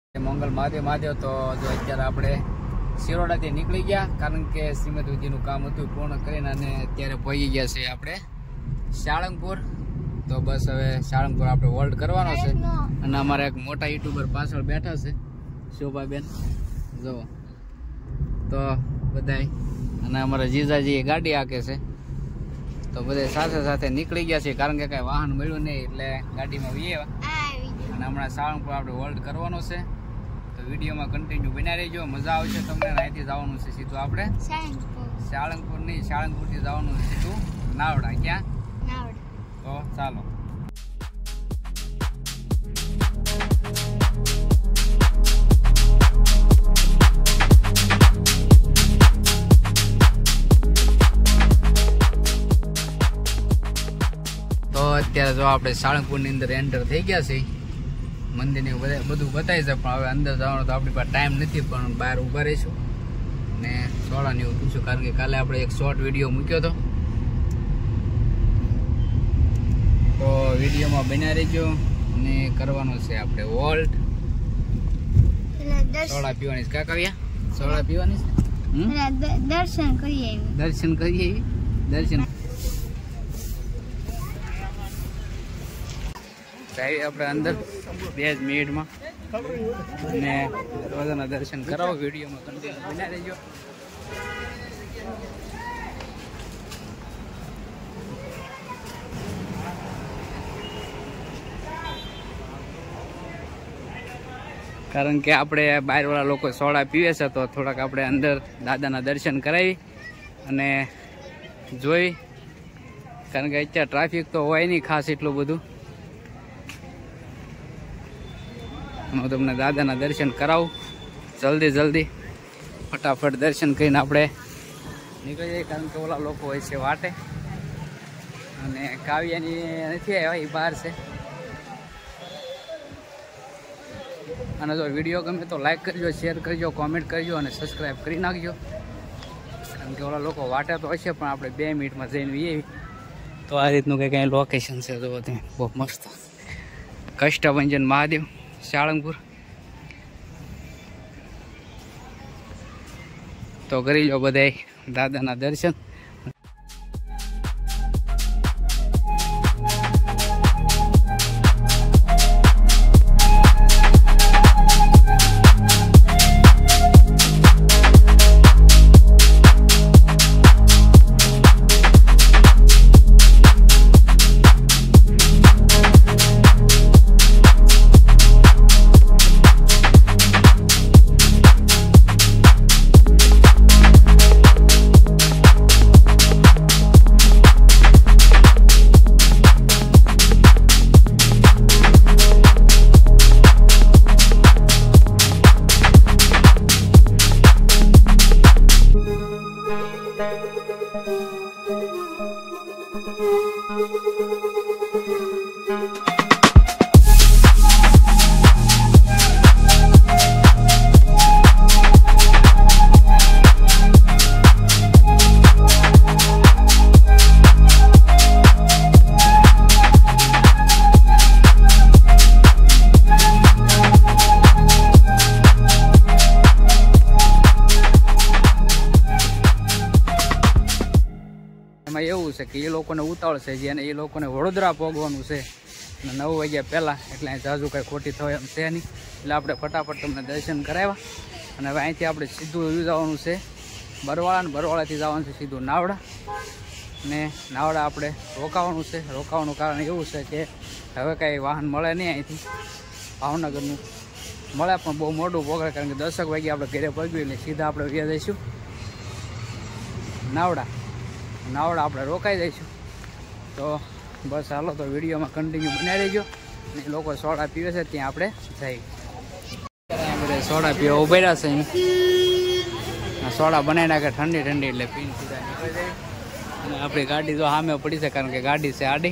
મંગલ મહાદેવ મહાદેવ. તો જો અત્યારે આપણે શિરોડાથી નીકળી ગયા, કારણ કે શ્રીમદ વિધિનું કામ હતું પૂર્ણ કરીને અને અત્યારે પહોંચી ગયા છે આપણે સાળંગપુર. તો બસ હવે સાળંગપુર આપણે હોલ્ડ કરવાનો છે અને અમારા એક મોટા યુટ્યુબર પાછળ બેઠા છે શોભાબેન જો. તો બધાય અને અમારા જીજાજી ગાડી હાકે છે, તો બધા સાથે સાથે નીકળી ગયા છે, કારણ કે કાંઈ વાહન મળ્યું નહીં એટલે ગાડીમાં વીએ અને હમણાં સાળંગપુર આપણે હોલ્ડ કરવાનો છે. તો વિડીયોમાં કન્ટિન્યુ બન્યા રહેજો, મજા આવશે તમને. અહીંથી જવાનું છે સીધું આપણે સાળંગપુર નહીં, સાળંગપુરથી જવાનું છે સીધું નાવડા. ક્યાં? તો ચાલો. તો અત્યારે જો આપણે સાળંગપુરની અંદર એન્ટર થઈ ગયા છે. મંદિરને બધું બતાવી છે, પણ હવે અંદર જવાનો તો આપણી પાસે ટાઈમ નથી, પણ બહાર ઊભા રહીશું ને સોડાને એવું પૂછ્યું, કારણ કે કાલે આપણે એક શોર્ટ વિડીયો મૂક્યો હતો. તો વિડીયોમાં બન્યા રહેજો અને કરવાનું છે આપણે વોલ્ટ. સોડા પીવાની છે કાકાવ્યા, સોડા પીવાની છે. દર્શન કરીએ દર્શન આપણે અંદર 2 મિનિટમાં અને રોજાના દર્શન કરાવો. વિડીયોમાં કન્ટિન્યુ બન્યા રહેજો. કારણ કે આપણે બહારવાળા લોકો સોડા પીવે છે, તો થોડાક આપણે અંદર દાદાના દર્શન કરાવી અને જોઈ, કારણ કે અત્યારે ટ્રાફિક તો હોય નહીં ખાસ એટલું બધું. હું તમને દાદાના દર્શન કરાવું જલ્દી ફટાફટ દર્શન કરીને આપણે નીકળી જઈએ, કારણ કે ઓલા લોકો હોય છે વાટે અને કાવ્યાની નથી આવ્યા, એ બહાર છે. અને જો વિડીયો ગમે તો લાઈક કરજો, શેર કરજો, કોમેન્ટ કરજો અને સબસ્ક્રાઈબ કરી નાખજો, કારણ કે ઓલા લોકો વાટે તો હશે પણ આપણે 2 મિનિટમાં જઈને વીએ. તો આ રીતનું કંઈક અહીં લોકેશન છે, જો ત્યાં બહુ મસ્ત કષ્ટભંજન મહાદેવ સાળંગપુર. તો કરી લો બધાય દાદાના દર્શન. એમાં એવું છે કે એ લોકોને ઉતાવળ છે, જેને એ લોકોને વડોદરા પહોંચવાનું છે 9 વાગ્યા પહેલાં, એટલે અહીં જાજુ કાંઈ ખોટી થવા એમ છે નહીં. એટલે આપણે ફટાફટ તમને દર્શન કરાવ્યા અને હવે અહીંથી આપણે સીધું જવાનું છે બરવાળા, અને બરવાળાથી જવાનું છે સીધું નાવડા. ને નાવડા આપણે રોકાવાનું છે. રોકાવાનું કારણ એવું છે કે હવે કાંઈ વાહન મળે નહીં, અહીંથી ભાવનગરનું મળે પણ બહુ મોટું પકડે, કારણ કે 10 વાગે આપણે ઘરે પહોંચ્યું એટલે સીધા આપણે વ્યા જઈશું નાવડા આપણે રોકાઈ જઈશું. તો બસ હાલો, તો વિડીયોમાં કન્ટિન્યુ બનાવી રહેજો. અને લોકો સોડા પીવે છે ત્યાં આપણે જઈએ. બધા સોડા પીવા ઉભા રહ્યા છે, અહીં સોડા બનાવી નાખે ઠંડી એટલે પીને સીધા નીકળી જાય. અને આપણી ગાડી તો સામે પડી છે, કારણ કે ગાડી છે આડી,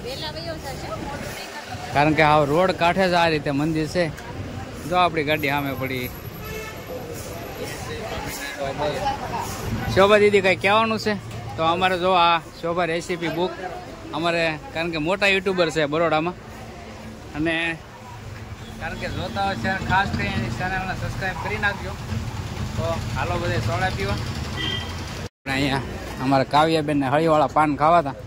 કારણ કે આ રોડ કાંઠે જ આ રીતે મંદિર છે. જો આપણી ગાડી સામે પડી. શોભા દીદી કંઈ કહેવાનું છે? તો અમારે જો આ શોભા રેસીપી બુક અમારે, કારણ કે મોટા યુટ્યુબર છે બરોડામાં, અને કારણ કે જોતા હોય છે ખાસ કરીને ચેનલને સબસ્ક્રાઈબ કરી નાખજો. તો હાલો બધે સોડા પીવા. અહીંયા અમારા કાવ્યાબેનને હળીવાળા પાન ખાવા હતા.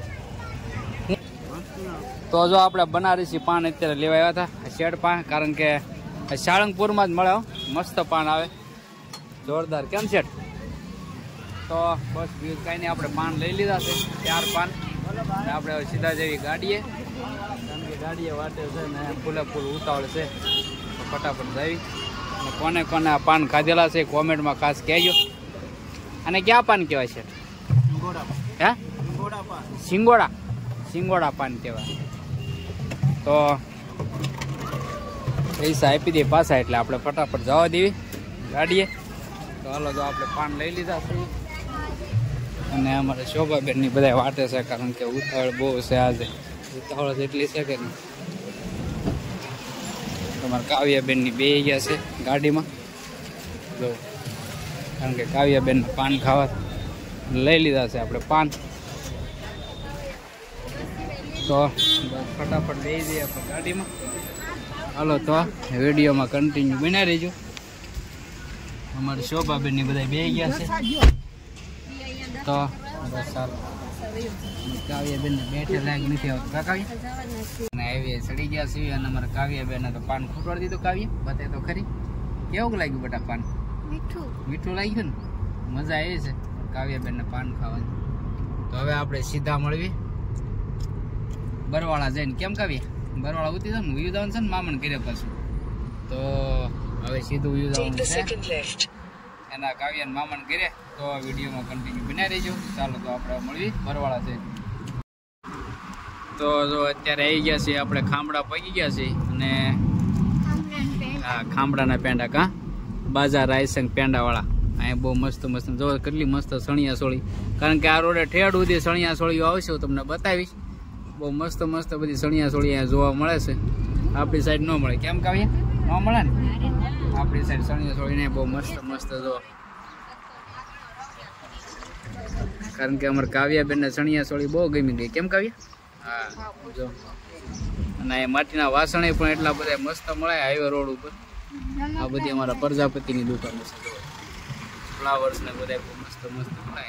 તો જો આપણે બનારસી પાન અત્યારે લેવા આવ્યા હતા, શેડ પાન, કારણ કે સાળંગપુરમાં જ મળે. મસ્ત પાન આવે, જોરદાર. કેમ છે? તો બસ બીજું કાંઈ નહીં, આપણે પાન લઈ લીધા છે 4 પાન. આપણે હવે સીધા જેવી ગાડીએ, કારણ કે ગાડીએ વાટે છે ને ફૂલે ફૂલ ઉતાવળ છે, તો ફટાફટ જાવી. કોને કોને આ પાન ખાધેલા છે કોમેન્ટમાં ખાસ કહેજો. અને ક્યાં પાન કહેવાય છે? હે, સિંગોડા. સિંગોડા પાન કહેવાય. તો પૈસા આપી દે પાછા, એટલે આપણે ફટાફટ જવા દેવી ગાડીએ. તો હાલો, જો આપણે પાન લઈ લીધા છે. અને અમારે શોભાબેનની બધા વાટે છે, કારણ કે ઉતાવળ બહુ છે આજે. ઉતાવળ જેટલી છે કે નહીં. તમારે કાવ્યાબેનની બે ગયા છે ગાડીમાં, જો, કારણ કે કાવ્યાબેનને પાન ખાવા લઈ લીધા છે આપણે પાન. તો ફટાફટ લઈ જઈએ આપણે ગાડીમાં. હાલો, તો વિડીયોમાં કન્ટિન્યુ બના રહીજો. અમારે શોભાબેનની બધા બે ગયા છે. તો બસ ચાલો, કાવ્યાબેનને બેઠે લાગ નથી આવતું કાકા. અને આવી ચડી ગયા છે. અને અમારા કાવ્યાબેનને તો પાન ખૂટવાડી દીધું. કાવ્ય બતાય તો ખરી, કેવું લાગ્યું બેટા પાન? મીઠું લાગ્યું ને? મજા આવી છે કાવ્યાબેનને પાન ખાવાની. તો હવે આપણે સીધા મળવી બરવાળા જઈને. કેમ કાવ્ય? બરવાળા ઉતરી જાવ ને, ઉયું જવાનું છે ને મામણ કર્યા પાછું. તો હવે સીધું ઉયું જવાનું છે એના કાવ્યાને મામણ કરે. તો વિડીયોમાં કન્ટિન્યુ બના રહીજો. ચાલો, તો આપણે મળવી બરવાળા છે. તો જો અત્યારે આવી ગયા છીએ આપણે, ખામડા પગી ગયા છીએ. અને હા, ખામડાના પેંડા, કાં બાજા રાયસંગ પેંડાવાળા. અહીંયા બહુ મસ્ત મસ્ત, જો કેટલી મસ્ત સણિયા સોળી. કારણ કે આ રોડે ઠેડ સુધી સણિયા સોળીઓ આવશે, હું તમને બતાવીશ. બહુ મસ્ત મસ્ત બધી સણિયા સોળી અહીંયા જોવા મળે છે. આપણી સાઈડ ન મળે. કેમ કાવ્યા? ન મળે ને? આપણી સાઈડ સણિયા સોળીને બહુ મસ્ત મસ્ત જો. કારણ કે અમારે કાવ્યાબેનને સણિયા સોળી બહુ ગમી ગઈ. કેમ કાવ્યા? હા, જો. અને એ માટીના વાસણે પણ એટલા બધા મસ્ત મળે હાઈવે રોડ ઉપર. આ બધી અમારા પ્રજાપતિની દુકાન છે. ફ્લાવર્સ ને બધા બહુ મસ્ત મસ્ત મળે.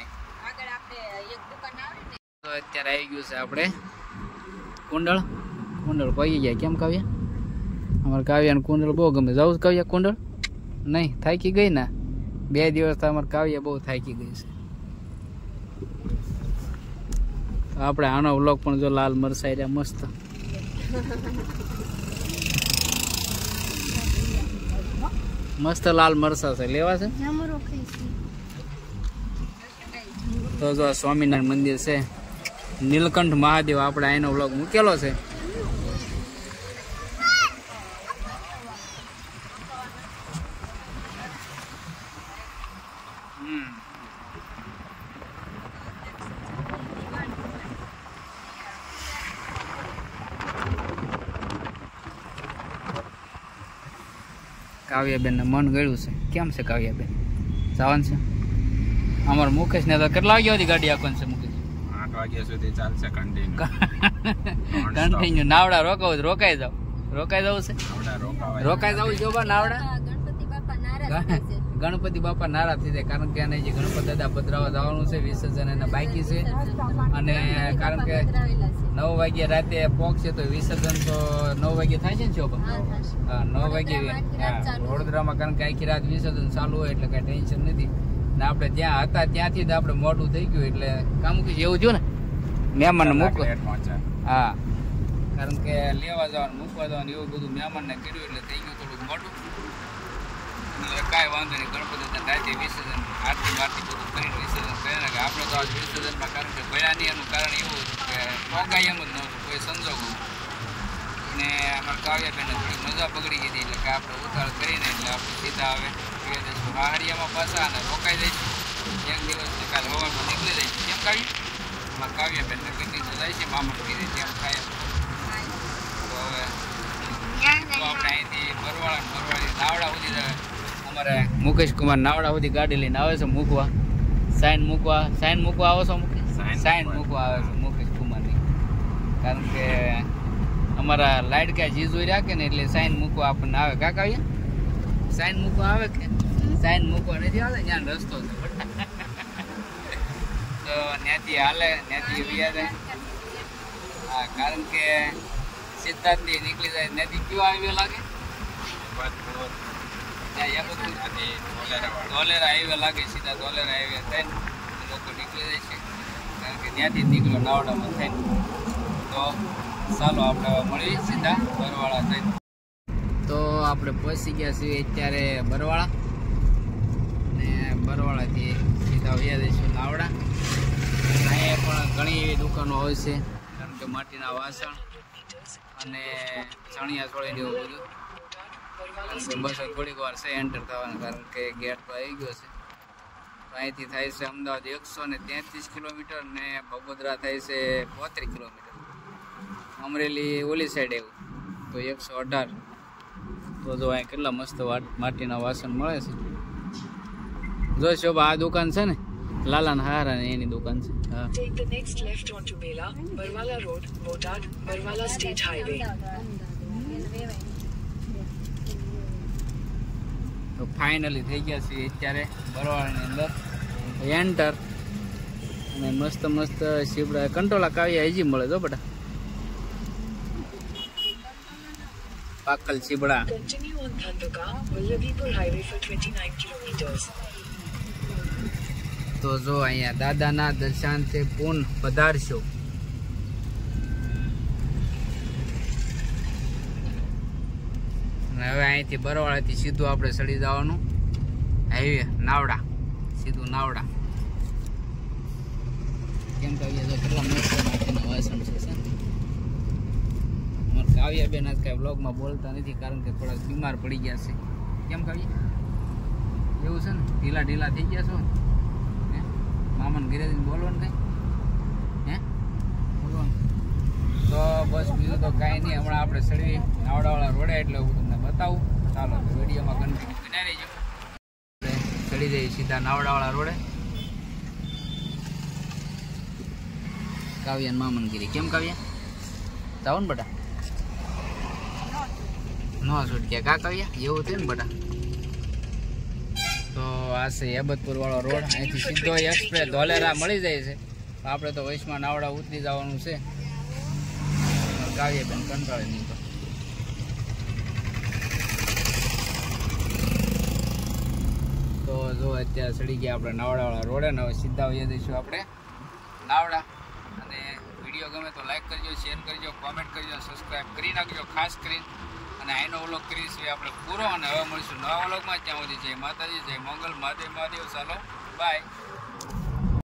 તો અત્યારે આવી ગયું છે આપણે કુંડળ. કુંડળ પગી ગયા. કેમ કાવ્યા? અમારે કાવ્યાને કુંડળ બહુ ગમે. જાઉં કાવ્યા કુંડળ? નહીં, થાકી ગઈ ને 2 દિવસ તો અમારે કાવ્યા બહુ થાકી ગઈ છે. આપણે આનો વ્લોગ પણ જો લાલ મરસાઈ રહ્યા મસ્ત. મસ્ત લાલ મરસા છે, લેવા છે. તો જો સ્વામિનારાયણ મંદિર છે, નીલકંઠ મહાદેવ. આપણે આનો વ્લોગ મૂકેલો છે. કાવ્યાબેનને મન ગળ્યું છે. કેમ છે કાવ્યાબેન? જવાનું છે? અમારે મુકેશ ને તો કેટલા વાગ્યા સુધી ગાડી આપવાની છે? મુકેશ 8 વાગ્યા સુધી ચાલશે કન્ટિન્યુ. નાવડા રોકાવું? રોકાઈ જાવ? રોકાઈ જવું છે? રોકાઈ જવું જો બા નાવડા. ગણપતિ બાપા નારાજ થઈ જાય, કારણ કે એને જે ગણપતિ દાદા પધરાવા જવાનું છે, વિસર્જન એના બાકી છે. અને કારણ કે 9 વાગ્યે રાતે પહોંચશે તો વિસર્જન તો 9 વાગ્યે થાય છે ને શોભા? હા, 9 વાગ્યે. વડોદરામાં કારણ કે આખી રાત વિસર્જન ચાલુ હોય એટલે કઈ ટેન્શન નથી. ને આપણે ત્યાં હતા ત્યાંથી જ આપણે મોડું થઈ ગયું, એટલે કામ મૂકી એવું થયું ને મહેમાનને મૂકો. હા, કારણ કે લેવા જવાનું મૂકવા જવાનું એવું બધું મહેમાનને કર્યું એટલે થઈ ગયું થોડુંક મોડું. કાંઈ વાંધો નહીં. ગણપતિ રાતે વિસર્જન આરતી બારતી બધું કરીને વિસર્જન કરીને આપણે તો આજ વિસર્જનમાં કારણ કે ભર્યા નહીં. એનું કારણ એવું હતું કે મોકાઈ એમ જ નહોતું કોઈ સંજોગ. અને અમારા કાવ્યાબેનને થોડી મજા બગડી ગઈ હતી, એટલે કે આપણે ઉતાળ કરીને એટલે આપણે સીધા આવે વાહરિયામાં પાછા અને રોકાઈ દઈશું. 1 દિવસ કાલે હવામાં નીકળી દઈશું. કેમ કાવ્યું? અમારા કાવ્યાબેનને કેટલી તો જાય છે મામા કીધી તેમ કાયમ. તો હવે તો આપણે અહીંથી બરવાળાની નાવડા સુધી જાય. અમારે મુકેશ કુમાર નાવડા સુધી ગાડી લઈને આવે છે મૂકવા, સાઈન મૂકવા આવો છો? સાઈન મૂકવા આવે છે મુકેશ કુમારની. કારણ કે અમારા લાડકા જીજુ રાખે ને એટલે સાઈન મૂકવા આપણને આવે. કાકા સાઈન મૂકવા આવે કે સાઈન મૂકવા નથી આવે, ત્યાં રસ્તો છે તો ત્યાંથી હાલે, ત્યાંથી વ્યા જાય. હા, કારણ કે સિદ્ધાર્થથી નીકળી જાય ત્યાંથી કયો હાઈવે લાગે, ધોલેરા હાઈવે લાગે. સીધા ધોલેરા હાઈવે થઈને લોકો નીકળી જાય છે, કારણ કે ત્યાંથી નીકળ્યો નાવડામાં થઈને. તો ચાલો આપણે મળી સીધા બરવાળા થઈને. તો આપણે પહોંચી ગયા છીએ અત્યારે બરવાળા, ને બરવાળાથી સીધા વ્યા જઈશું નાવડા. અહીંયા પણ ઘણી એવી દુકાનો હોય છે, કારણ કે માટીના વાસણ અને ચણિયા ચોળી એવું બધું. બસ થોડીક વાર છે એન્ટર થવાનું, કારણ કે ગેટ તો આવી ગયો છે. અહીંથી થાય છે અમદાવાદ 133 કિલોમીટર ને બગોદરા થાય છે 32 કિલોમીટર. અમરેલી ઓલી સાઈડ એવું તો 118. તો જો અહીં કેટલા મસ્ત માટીના વાસણ મળે છે. જો શોભા, આ દુકાન છે ને લાલાના હારા ને એની દુકાન છે. હા, Take the next left onto Mela, Barwala Road, Botad, Barwala State Highway. તો ફાઇનલી થઈ ગયા છીએ અત્યારે બરવાળાની અંદર એન્ટર. અને મસ્ત મસ્ત સીબડા કંટોલા કાવ્યા હજી મળે જો બેટા, પાકલ સીબડા. Continue on Dhandaka, Vallabhipur Highway for 29 kilometers. તો જો અહીંયા દાદાના દર્શનથી પૂર્ણ પધારશો. અને હવે અહીંથી બરવાળાથી સીધું આપણે ચડી જવાનું હાઈવે નાવડા, સીધું નાવડા. કેમ કાવ્યા તો કેટલા મસ્ત માટીના વાસણ છે. અમારે કાવ્યા બેન આજ કાંઈ બ્લોગમાં બોલતા નથી, કારણ કે થોડાક બીમાર પડી ગયા છે. કેમ કાવ્યા એવું છે ને, ઢીલા ઢીલા થઈ ગયા છો હે? મામાને ઘરે બોલવાનું કંઈ હે બોલવાનું. તો બસ બીજું તો કાંઈ નહીં. હમણાં આપણે ચડવી નાવડાવાળા રોડે એટલે હું તમને બતાવું. ચાલો વિડીયોમાં કન્ટિન્યુ બની રહીજો. ચડી જઈએ સીધા નાવડાવાળા રોડે. કાવ્યા ને મામનગીરી. કેમ કાવ્યા જાઓ ને બેટા? ન છૂટક્યા કા કાવ્યા? એવું થયું ને બેટા? તો આ છે હેબતપુર વાળો રોડ. અહીંથી સીધો એક્સપ્રેસ ધોલેરા મળી જાય છે. આપણે તો વૈશમાં નાવડા ઉતરી જવાનું છે. કાવ્યા બેન કંટાળે નહીં. તો જો અત્યારે ચડી ગયા આપણે નાવડાવાળા રોડે ને હવે સીધા વહી જઈશું આપણે નાવડા. અને વિડીયો ગમે તો લાઈક કરજો, શેર કરજો, કોમેન્ટ કરજો, સબસ્ક્રાઈબ કરી નાખજો ખાસ કરીને. અને આનો વ્લોગ કરીશું આપણે પૂરો. અને હવે મળીશું નવા વ્લોગમાં. ત્યાં સુધી જય માતાજી, જય મંગલ, મહાદેવ મહાદેવ. ચાલો બાય.